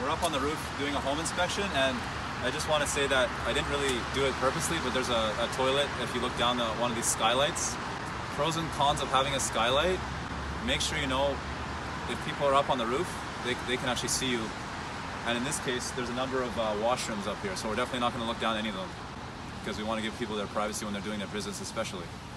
We're up on the roof doing a home inspection, and I just want to say that I didn't really do it purposely, but there's a toilet if you look down one of these skylights. Pros and cons of having a skylight: make sure you know if people are up on the roof, they can actually see you. And in this case, there's a number of washrooms up here, so we're definitely not going to look down any of them because we want to give people their privacy when they're doing their business especially.